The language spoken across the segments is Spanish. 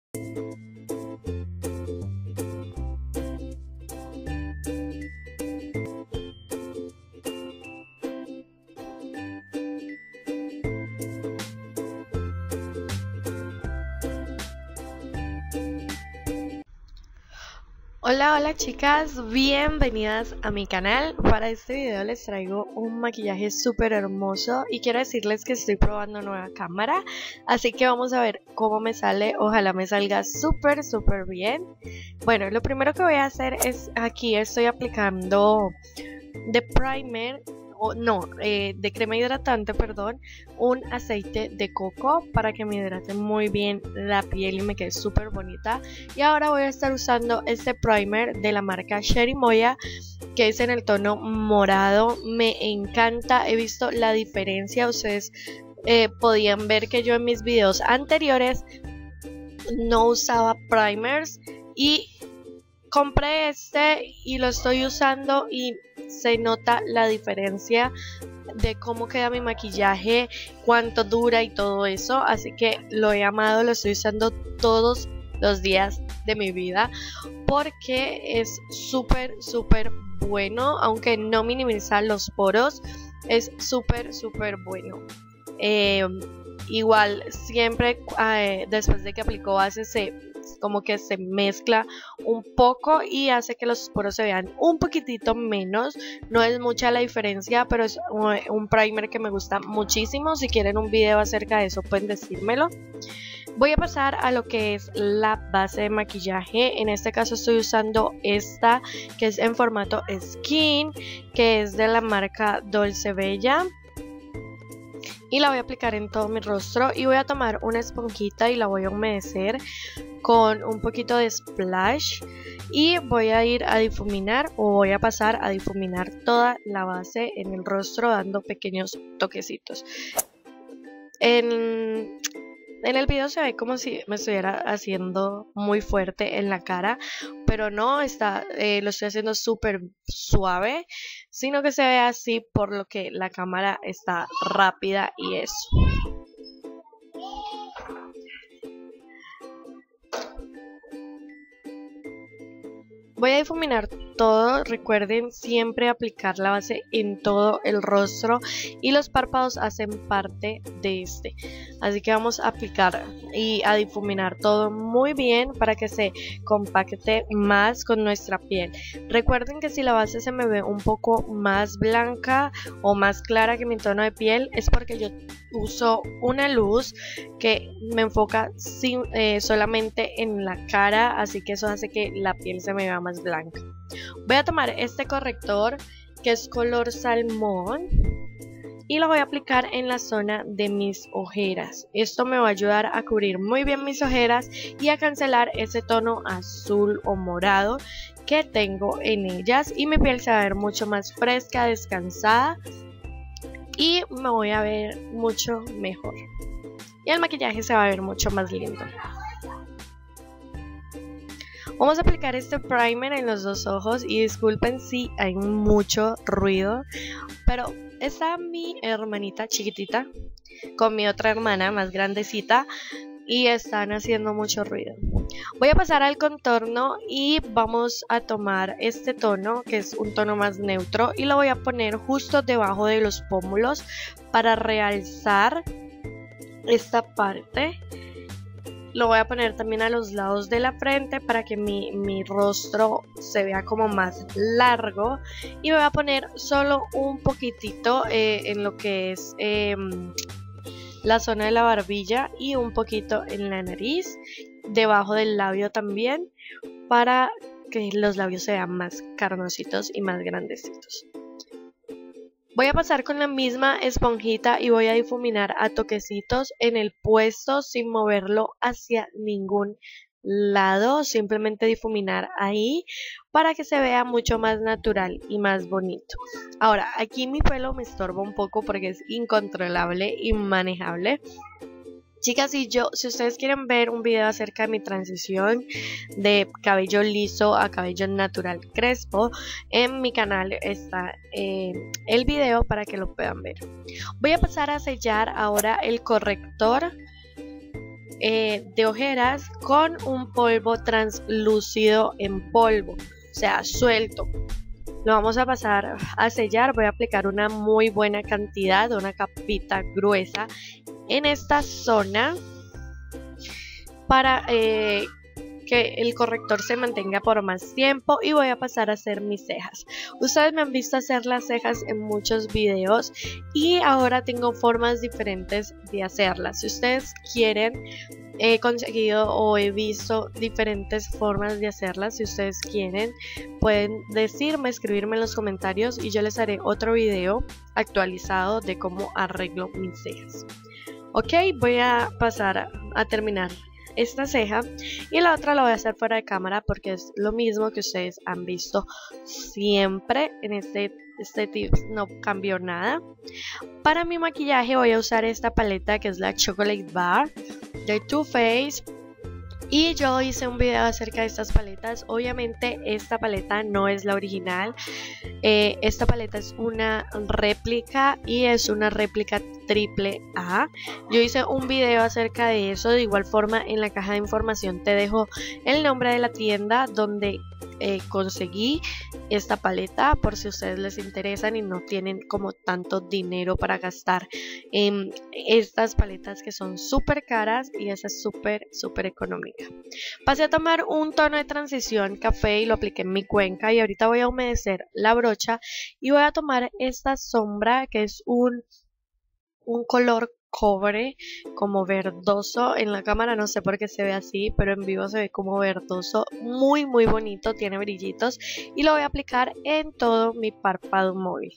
Hola, hola chicas, bienvenidas a mi canal. Para este video les traigo un maquillaje súper hermoso y quiero decirles que estoy probando nueva cámara, así que vamos a ver cómo me sale. Ojalá me salga súper bien. Bueno, lo primero que voy a hacer es, aquí estoy aplicando de primer, de crema hidratante, perdón, un aceite de coco para que me hidrate muy bien la piel y me quede súper bonita. Y ahora voy a estar usando este primer de la marca Cherimoya, que es en el tono morado. Me encanta, he visto la diferencia. Ustedes podían ver que yo en mis videos anteriores no usaba primers y compré este y lo estoy usando y se nota la diferencia de cómo queda mi maquillaje, cuánto dura y todo eso. Así que lo he amado, lo estoy usando todos los días de mi vida porque es súper bueno, aunque no minimiza los poros, es súper bueno. Igual siempre después de que aplico base como que se mezcla un poco y hace que los poros se vean un poquitito menos. No es mucha la diferencia, pero es un primer que me gusta muchísimo. Si quieren un video acerca de eso pueden decírmelo. Voy a pasar a lo que es la base de maquillaje. En este caso estoy usando esta que es en formato skin, que es de la marca Dolce Bella. Y la voy a aplicar en todo mi rostro y voy a tomar una esponjita y la voy a humedecer con un poquito de splash y voy a ir a difuminar, o voy a pasar a difuminar toda la base en el rostro dando pequeños toquecitos. En el video se ve como si me estuviera haciendo muy fuerte en la cara, pero no, lo estoy haciendo súper suave, sino que se ve así por lo que la cámara está rápida y eso. Voy a difuminar todo. Recuerden siempre aplicar la base en todo el rostro y los párpados hacen parte de este. Así que vamos a aplicar y a difuminar todo muy bien para que se compacte más con nuestra piel. Recuerden que si la base se me ve un poco más blanca o más clara que mi tono de piel, es porque yo uso una luz que me enfoca solamente en la cara, así que eso hace que la piel se me vea más blanca. Voy a tomar este corrector que es color salmón y lo voy a aplicar en la zona de mis ojeras. Esto me va a ayudar a cubrir muy bien mis ojeras y a cancelar ese tono azul o morado que tengo en ellas, y mi piel se va a ver mucho más fresca, descansada, y me voy a ver mucho mejor y el maquillaje se va a ver mucho más lindo. Vamos a aplicar este primer en los dos ojos y disculpen si hay mucho ruido, pero está mi hermanita chiquitita con mi otra hermana más grandecita y están haciendo mucho ruido. Voy a pasar al contorno y vamos a tomar este tono que es un tono más neutro y lo voy a poner justo debajo de los pómulos para realzar esta parte. Lo voy a poner también a los lados de la frente para que mi rostro se vea como más largo, y voy a poner solo un poquitito en lo que es la zona de la barbilla y un poquito en la nariz, debajo del labio también, para que los labios se vean más carnositos y más grandecitos. Voy a pasar con la misma esponjita y voy a difuminar a toquecitos en el puesto sin moverlo hacia ningún lado, simplemente difuminar ahí para que se vea mucho más natural y más bonito. Ahora, aquí mi pelo me estorba un poco porque es incontrolable, inmanejable. Chicas, si ustedes quieren ver un video acerca de mi transición de cabello liso a cabello natural crespo, en mi canal está el video para que lo puedan ver. Voy a pasar a sellar ahora el corrector de ojeras con un polvo translúcido en polvo, o sea, suelto. Lo vamos a pasar a sellar. Voy a aplicar una muy buena cantidad, una capita gruesa en esta zona para que el corrector se mantenga por más tiempo, y voy a pasar a hacer mis cejas. Ustedes me han visto hacer las cejas en muchos videos y ahora tengo formas diferentes de hacerlas. Si ustedes quieren, he conseguido o he visto diferentes formas de hacerlas. Si ustedes quieren, pueden decirme, escribirme en los comentarios y yo les haré otro video actualizado de cómo arreglo mis cejas. Ok, voy a pasar a terminar esta ceja y la otra la voy a hacer fuera de cámara porque es lo mismo que ustedes han visto siempre en este tips, no cambió nada. Para mi maquillaje voy a usar esta paleta que es la Chocolate Bar de Too Faced, y yo hice un video acerca de estas paletas. Obviamente esta paleta no es la original, esta paleta es una réplica y es una réplica AAA. Yo hice un video acerca de eso. De igual forma, en la caja de información te dejo el nombre de la tienda donde conseguí esta paleta, por si a ustedes les interesan y no tienen como tanto dinero para gastar en estas paletas que son súper caras, y esa es súper económica. Pasé a tomar un tono de transición café y lo apliqué en mi cuenca, y ahorita voy a humedecer la brocha y voy a tomar esta sombra que es un color cobre como verdoso. En la cámara no sé por qué se ve así, pero en vivo se ve como verdoso, muy bonito, tiene brillitos, y lo voy a aplicar en todo mi párpado móvil.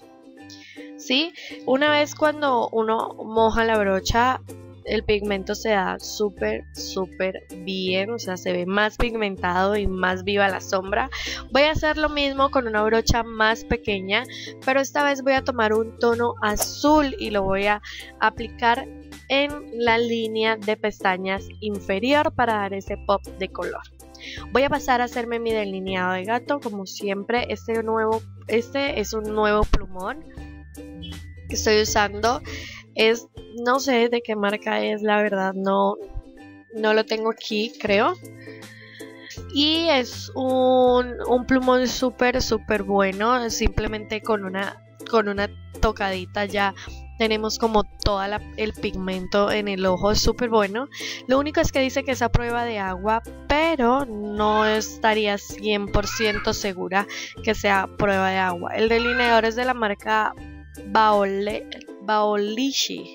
¿Sí? Una vez cuando uno moja la brocha, el pigmento se da súper bien, o sea, se ve más pigmentado y más viva la sombra. Voy a hacer lo mismo con una brocha más pequeña, pero esta vez voy a tomar un tono azul y lo voy a aplicar en la línea de pestañas inferior para dar ese pop de color. Voy a pasar a hacerme mi delineado de gato, como siempre. Este es un nuevo plumón que estoy usando. No sé de qué marca es, la verdad no lo tengo aquí, creo. Y es un plumón súper bueno. Simplemente con una tocadita ya tenemos como todo el pigmento en el ojo. Es súper bueno. Lo único es que dice que es a prueba de agua, pero no estaría 100% segura que sea prueba de agua. El delineador es de la marca Baolishi.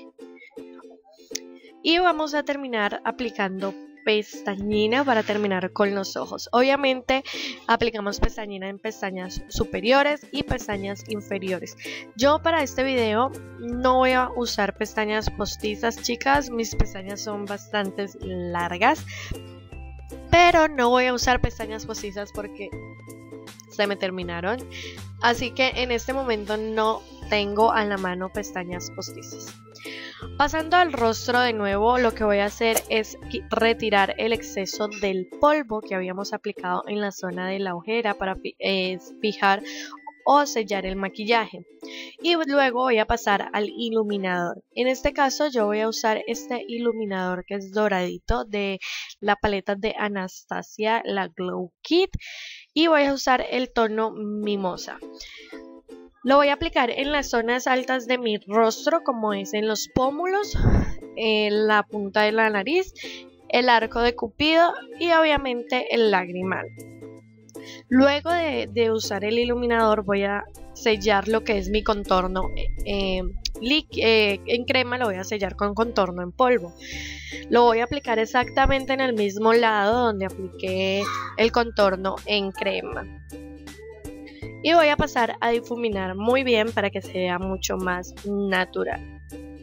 Y vamos a terminar aplicando pestañina para terminar con los ojos. Obviamente aplicamos pestañina en pestañas superiores y pestañas inferiores. Yo para este video no voy a usar pestañas postizas, chicas. Mis pestañas son bastante largas, pero no voy a usar pestañas postizas porque se me terminaron. Así que en este momento no tengo a la mano pestañas postizas. Pasando al rostro de nuevo, lo que voy a hacer es retirar el exceso del polvo que habíamos aplicado en la zona de la ojera para fijar o sellar el maquillaje. Y luego voy a pasar al iluminador. En este caso yo voy a usar este iluminador que es doradito de la paleta de Anastasia, la Glow Kit, y voy a usar el tono Mimosa. Lo voy a aplicar en las zonas altas de mi rostro, como es en los pómulos, en la punta de la nariz, el arco de Cupido y obviamente el lagrimal. Luego de usar el iluminador voy a sellar lo que es mi contorno en crema. Lo voy a sellar con contorno en polvo. Lo voy a aplicar exactamente en el mismo lado donde apliqué el contorno en crema. Y voy a pasar a difuminar muy bien para que sea mucho más natural.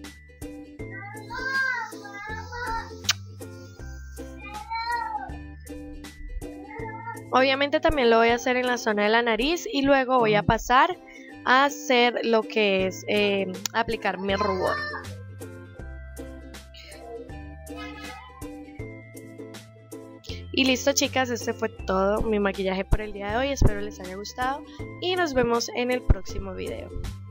Obviamente también lo voy a hacer en la zona de la nariz y luego voy a pasar a hacer lo que es aplicar mi rubor. Y listo, chicas, este fue todo mi maquillaje por el día de hoy. Espero les haya gustado y nos vemos en el próximo video.